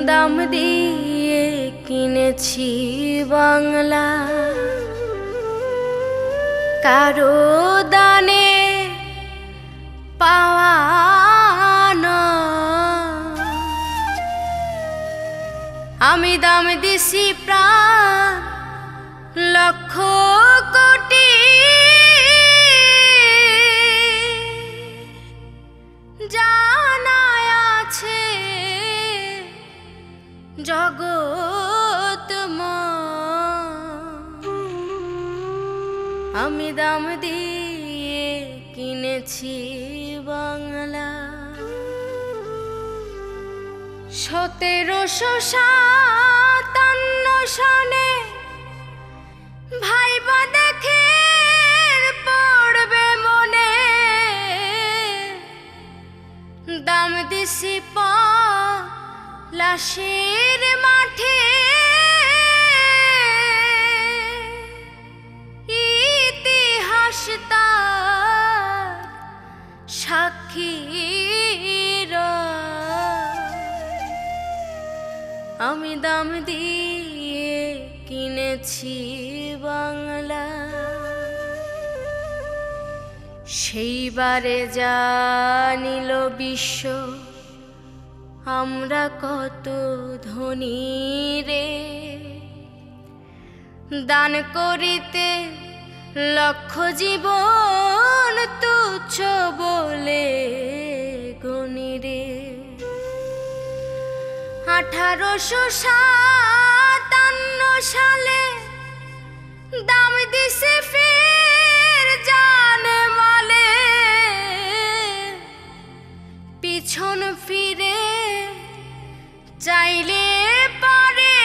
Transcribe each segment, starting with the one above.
দাম দিয়ে কিনেছি বাংলা, কারো দানে পাওয়া নয়। আমি দাম দিছি প্রাণ লক্ষ কোটি, জানায় আছে জগৎময়। আমি দাম দিয়ে কিনেছি বাংলা। 1757 সনে ভাইবা দেখে পড়বে মনে, দাম দিছি লাশের মাঠে। ইতিহাস তার সাক্ষী আমি দাম দিয়ে কিনেছি বাংলা। সেইবারে জানিল বিশ্ব আমরা কত ধনী রে, দান করিতে লক্ষ জীবন তুচ্ছ বলে গণি রে। 1857 সালে দাম দিছে ফের জানে মালে, পিছন ফিরে চাইলে পারে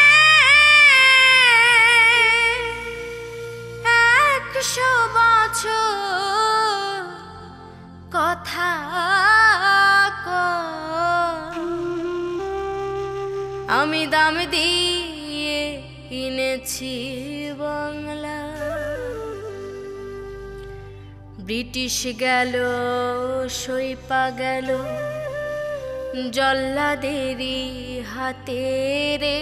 100 বছর কথা আমি দাম দিয়ে কিনেছি বাংলা। ব্রিটিশ গেল সইপা গেল জল্লাদেরই হাতে রে,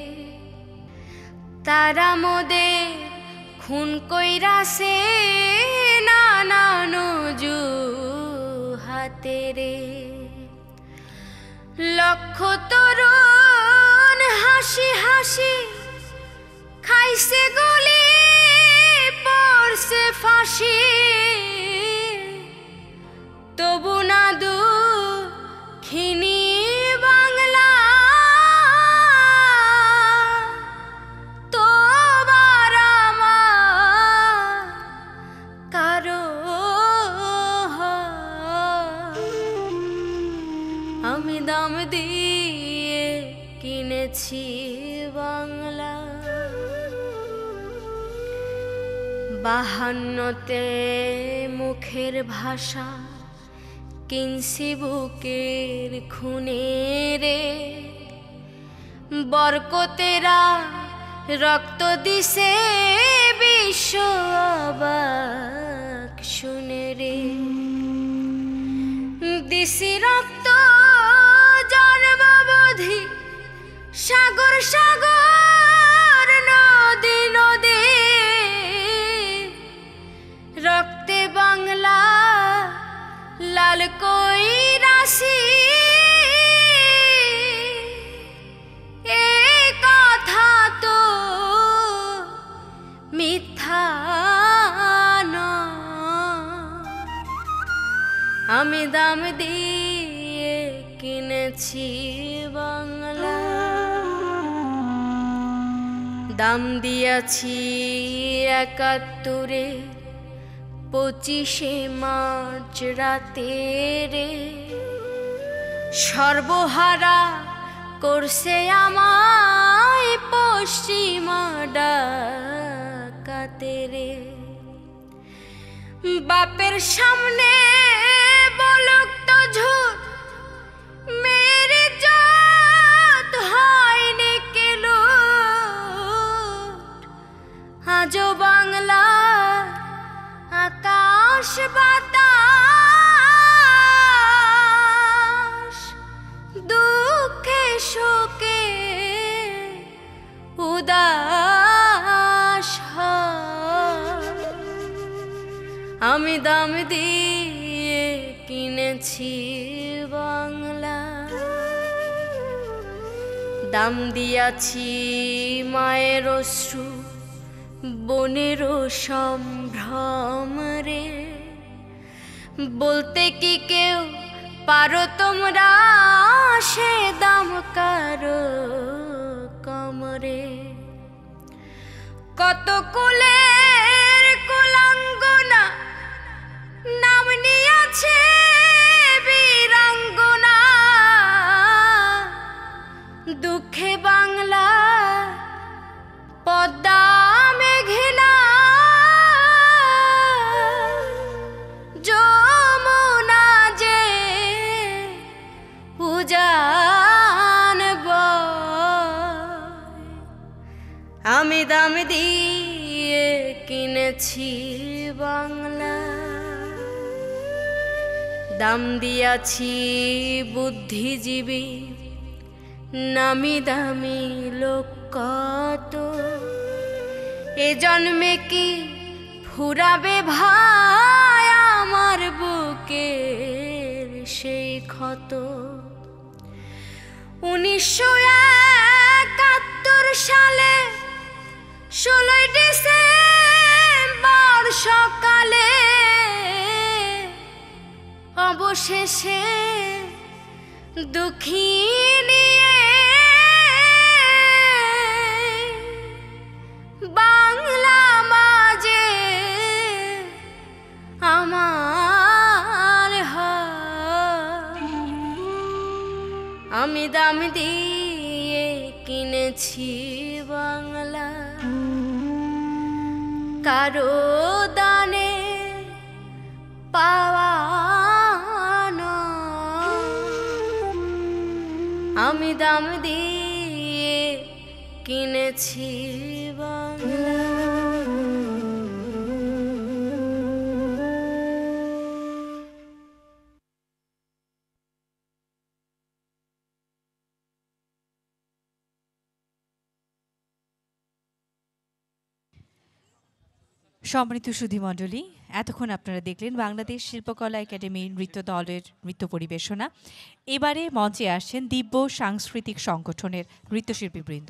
তারা মোদের খুন কইরাছে নানান অজুহাতে রে। লক্ষ তরুণ হাসি হাসি খাইছে গুলি পড়ছে ফাঁসি, তবু না দুঃখিনী বাংলা তোমার আমার কারো। আমি দাম দিয়ে কিনেছি বাংলা। 52তে মুখের ভাষা কিনছি বুকের খুনে রে, বরকতেরা রক্ত দিছে বিশ্ব অবাক শুনে রে। দিছি রক্ত জন্মবধি সাগর সাগর নদী নদী, রক্তে বাংলা লাল কইরাছি। এ কথা তো মিথ্যা নয়। আমি দাম দিয়ে কিনেছি বাংলা। দাম দিয়াছি 71 25শে মার্চ রাতে রে, সর্বহারা করছে আমায় পশ্চিমা ডাকাতে রে। বাপের সামনে বলুক তো ঝুট মেরে জাত হয়নি কেলো, আজও বাংলা আকাশ বাতাস দুঃখে শোকে কিনেছি বাংলা, দাম দিয়াছি মায়ের অশ্রু বনের সম্ভ্রম রে। বলতে কি কেউ পারো তোমরা সে দাম কারো কমরে। কত কুলের কুলাঙ্গনা নাম নিয়াছে বীরাঙ্গনা, দুঃখে বাংলা পদ্মা মেঘনা যমুনা যে উজান বয়। আমি দাম দিয়ে কিনেছি বাংলা, দাম দিয়াছি বুদ্ধিজীবী নামি দামি লোক কত। এ জন্মে কি ফুরাবে ভাই আমার বুকের সেই ক্ষত। 1971 সালে 16 ডিসেম্বর সকালে অবশেষে দুঃখী নিয়ে বাংলা মাঝে আমার আমি দাম দিয়ে কিনেছি বাংলা, কারো দানে পাওয়া আমি দাম দিয়ে কিনেছি বাংলা। সম্মানিত সুধীমণ্ডলী, এতক্ষণ আপনারা দেখলেন বাংলাদেশ শিল্পকলা একাডেমি নৃত্য দলের নৃত্য পরিবেশনা। এবারে মঞ্চে আসছেন দিব্য সাংস্কৃতিক সংগঠনের নৃত্যশিল্পীবৃন্দ।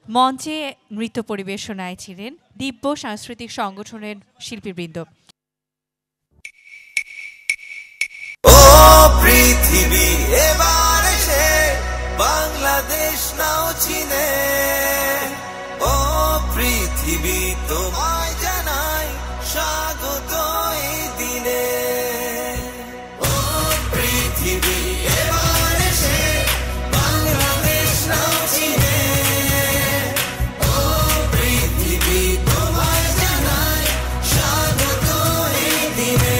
মঞ্চে নৃত্য পরিবেশনায় ছিলেন দিব্য সাংস্কৃতিক সংগঠনের শিল্পীবৃন্দ। ও পৃথিবী এবার এসে বাংলাদেশ নাও চিনে, ও পৃথিবী তোমায় জানাই স্বাগত এই দিনে। ও পৃথিবী এবার এসে বাংলাদেশ নাও চিনে, ও পৃথিবী তোমায় জানাই স্বাগত এই দিনে।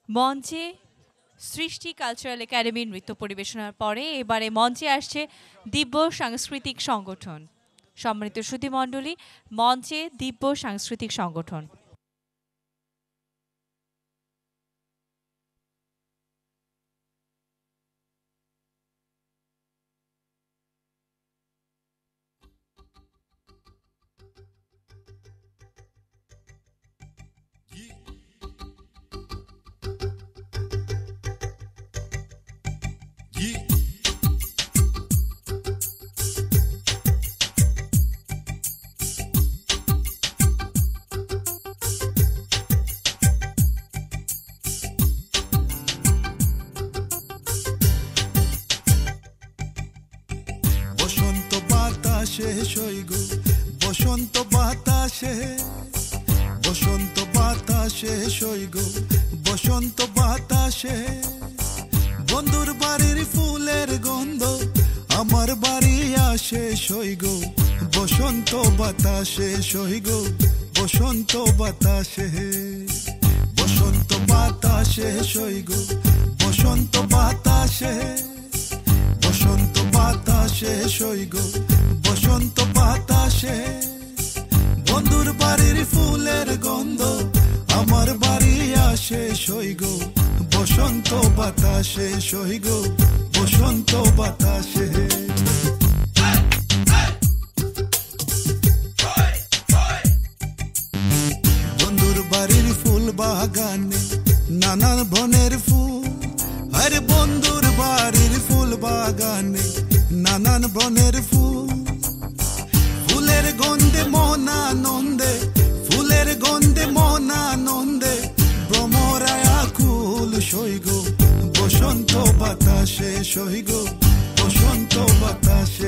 মঞ্চে সৃষ্টি কালচারাল একাডেমির নৃত্য পরিবেশনার পরে এবারে মঞ্চে আসছে দিব্য সাংস্কৃতিক সংগঠন। সম্মানিত শ্রুতিমণ্ডলী, মঞ্চে দিব্য সাংস্কৃতিক সংগঠন। বসন্ত বাতাসে বসন্ত বাতাসে সইগ বসন্ত বাতাসে বন্ধুর বাড়ির ফুলের গন্ধ আমার বাড়ি আসে সইগ বসন্ত বাতাসে সইগ বসন্ত বাতাসে বসন্ত বাতাসে সইগ বসন্ত বাতাসে বসন্ত বাতাসে সইগ বসন্ত বাতাসে বন্ধুর বাড়ির ফুলের গন্ধ আমার বাড়ি আসে সইগ বসন্ত বাতাসে সইগ বসন্ত বাতাসে বন্ধুর বাড়ির ফুল বাগানে নানান বনের ফুল আরে বন্ধুর বাড়ির ফুল বাগানে নানান বনের ফুল ফুলের গন্ধে মন আনন্দে ফুলের গন্ধে মন আনন্দে ভ্রমরায় আকুল সইগ বসন্ত বাতাসে সইগ বসন্ত বাতাসে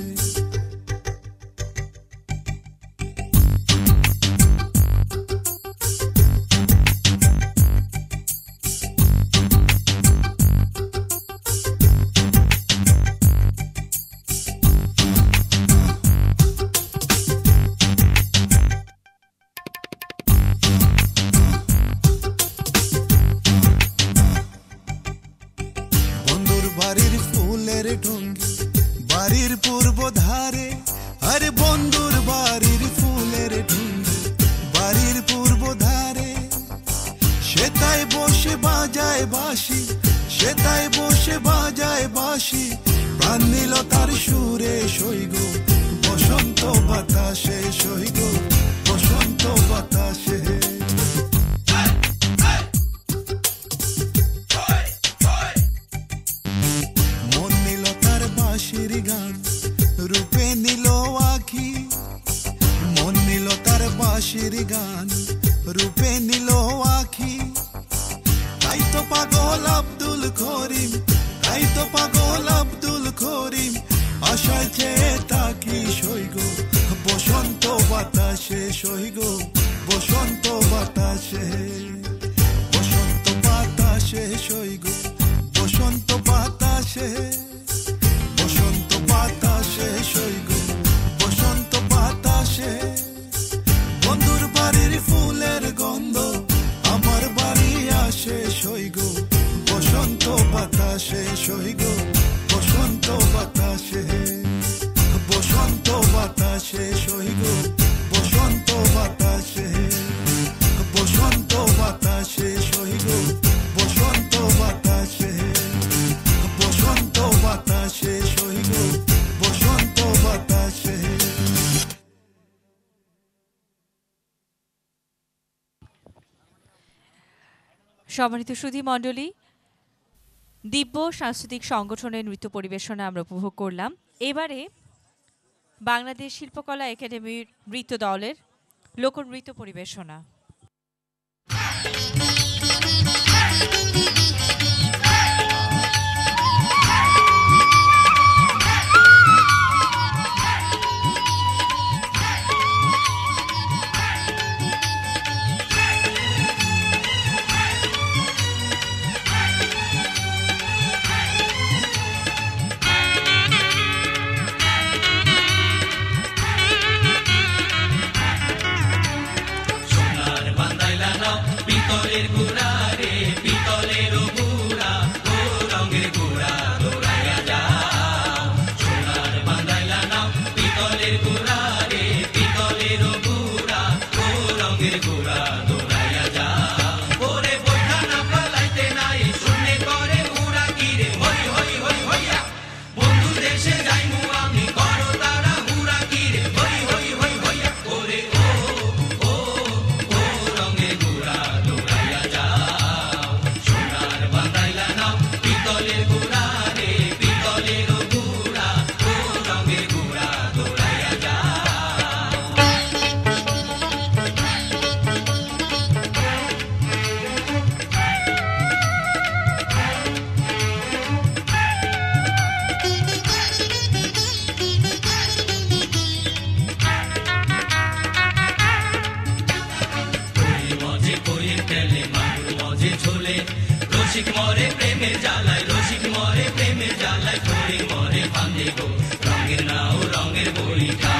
বাড়ির পূর্ব ধারে আরে বন্ধুর বাড়ির ফুলের ঢুঙ্গি বাড়ির পূর্ব ধারে সেটাই বসে বাজায় বাঁশি সেটাই বসে বাজায় বাঁশি প্রাণ নিল তার সুরে সইগ বসন্ত বাতাসে সইগ বসন্ত বাতাসে গান রূপে নিল আখি মন নিল তার বাঁশির গান রূপে নিল আখি তাই তো পাগল আব্দুল করিম তাই তো পাগল আব্দুল করিম আশায় চেয়ে তাকি সইগ বসন্ত বাতাসে সইগ বসন্ত বাতাসে বসন্ত বাতাসে সইগ বসন্ত বাতাসে বসন্ত বাতাসে সইগ বসন্ত বাতাসে বন্ধুর বাড়ির ফুলের গন্ধ আমার বাড়ি আসে সইগ বসন্ত বাতাসে সইগ বসন্ত বাতাসে বসন্ত বাতাসে সইগ বসন্ত বাতাসে বসন্ত বাতাসে সইগ বসন্ত বাতাসে বসন্ত বাতাসে সইগ বসন্ত বাতাসে সম্মানিত সুধীমণ্ডলী, দিব্য সাংস্কৃতিক সংগঠনের নৃত্য পরিবেশনা আমরা উপভোগ করলাম। এবারে বাংলাদেশ শিল্পকলা একাডেমির নৃত্য দলের লোকনৃত্য পরিবেশনা। pitoler ghora re রসিক মরে প্রেমের জ্বালায় রসিক মরে প্রেমের জ্বালায় করে মরে ফান্দে গো রঙের নাও রঙের বইটা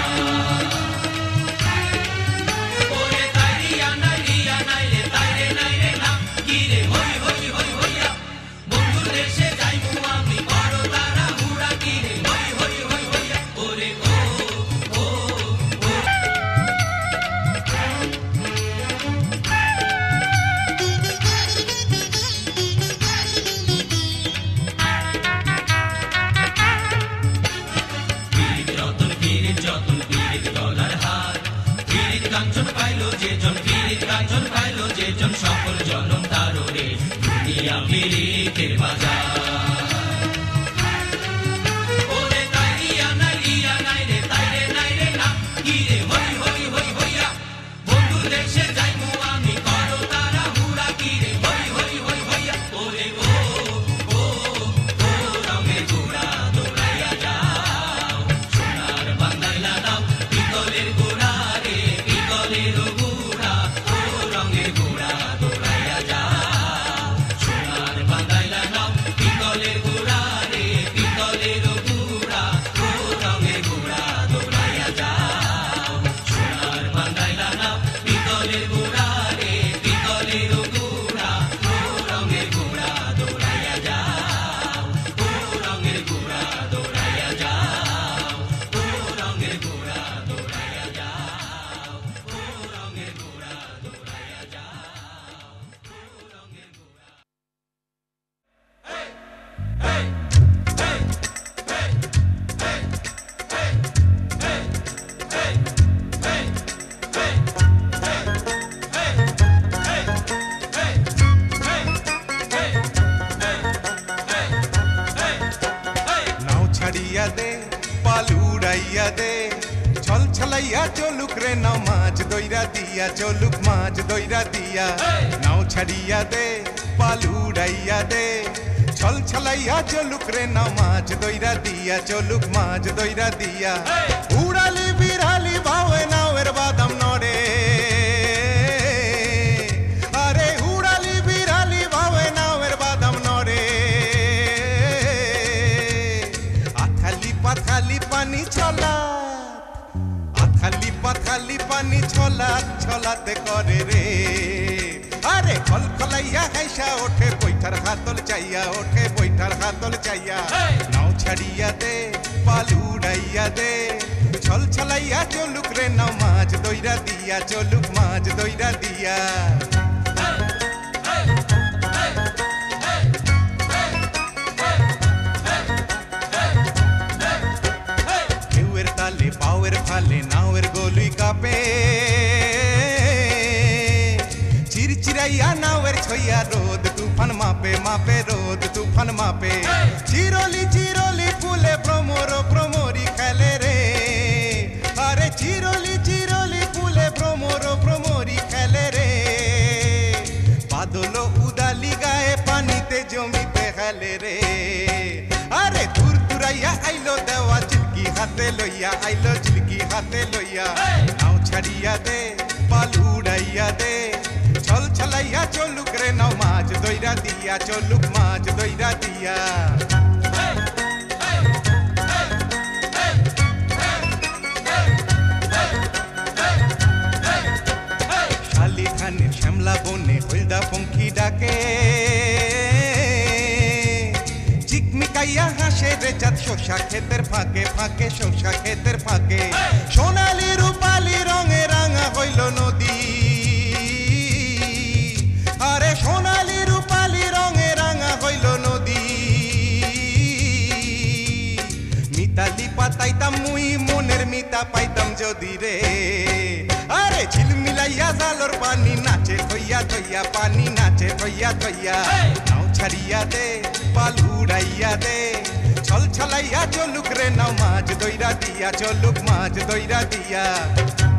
ওরে তাই রিয়া নাই রে তাই রে নাই রে না কি রে হই হই হই হইয়া বন্ধুর দেশে যাইবো আমি বড় তারা হুড়া কি রে হই হই হই হইয়া ওরে ও ও ও সকল জনম তাররে দুনিয়া পীড়িতের বাজার ওরে তাই রিয়া নাই রে তাই রে নাই রে না কি রে হই হই হই হইয়া বন্ধুর দেশে যাইবো আমি করো তারা হুড়া কি রে হই হই হই হইয়া ওরে ও ও ও রঙের ঘোড়া দৌড়াইয়া যাও সোনার বান্দাইলা দাও পিতলের ঘোড়া রে পিতলের ঘোড়া ও রঙের ঘোড়া দৌড়াইয়া যাও সোনার বান্দাইলা দাও পিতলের ঘোড়া রে পিতলের ঘোড়া ও রঙের ঘোড়া দৌড়াইয়া যাও সোনার বান্দাইলা দাও পিতলের ঘোড়া রে পিতলের ঘোড়া ও রঙের ঘোড়া দৌড়াইয়া যাও ও রঙের ঘোড়া দৌড়াইয়া যাও ও রঙের ঘোড়া দৌড়াইয়া যাও ও রঙের ঘোড়া দৌড়াইয়া যাও ও রঙের ঘোড়া নাও ছাড়িয়া দে পালুড়াইয়া দে ছল ছলাইয়া চলুক রে নাও মাছ দইরা দিয়া চলুক মাছ দইরা দিয়া নাও ছাড়িয়া দে পালুড়াইয়া দে ছল ছলাইয়া চলুক রে নাও মাছ দইরা দিয়া চলুক মাছ দইরা দিয়া উড়ালি বিড়ালি ভাবে নাওয়ের বাদাম নড়ে আরে উড়ালি বিড়ালি ভাবে নাওয়ের বাদাম নড়ে আথালি পাথালি পানি ছলা আথালি পাথালি পানি ছলা ছলাতে করে রে আরে খলখলাইয়া হাইসা ওঠে বৈঠার হাতল চাইয়া ওঠে বৈঠার হাতল চাইয়া নাও ছাড়িয়া দে পালুড়াইয়া দে ছল ছলাইয়া চলুক রে নাও মাছ দইরা দিয়া চলুক মাছ দইরা দিয়া ঢেউয়ের তালে পাওয়ের ফালে নাওয়ের গলুই কাপে চিরচিরাইয়া নাওয়ের ছইয়া রোদ তুফান মাপে মাপে রোদ তুফান মাপে চিরলি চিরলি ফুলে ভ্রমর ভ্রমরি খেলে রে আরে চিরলি চিরলি ফুলে ভ্রমর ভ্রমরি খেলে রে বাদল উদালি গায়ে পানিতে জমিতে খেলে রে আরে দূর দূরাইয়া আইলো দেওয়া চিলকি হাতে লইয়া আইলো চিলকি হাতে লইয়া নাও ছাড়িয়া দে পালুড়াইয়া দে ছল ছলাইয়া চলুক রে নাও মাছ দইরা দিয়া চলুক মাছ দইরা দিয়া শালি ধানের শ্যামলা বনে হলদা পঙ্খী ডাকে চিকমিকাইয়া হাসে রে চাঁদ শোষা ক্ষেতের ফাঁকে ফাঁকে শোষা ক্ষেতের ফাঁকে সোনালি রূপালি রঙে রাঙা হইল নদী আরে সোনালি রূপালি রঙে রাঙা হইল নদী মিতালি পাতাইতাম মুই মনের মিতা পাইতাম যদি রে আরে ঝিলমিলাইয়া জালর পানি নাচে থইয়া থইয়া পানি নাচে থইয়া থইয়া নাও ছাড়িয়া দে পালুড়াইয়া দে ছল ছলাইয়া চলুক রে নাও মাছ দইরা দিয়া চলুক মাছ দইরা দিয়া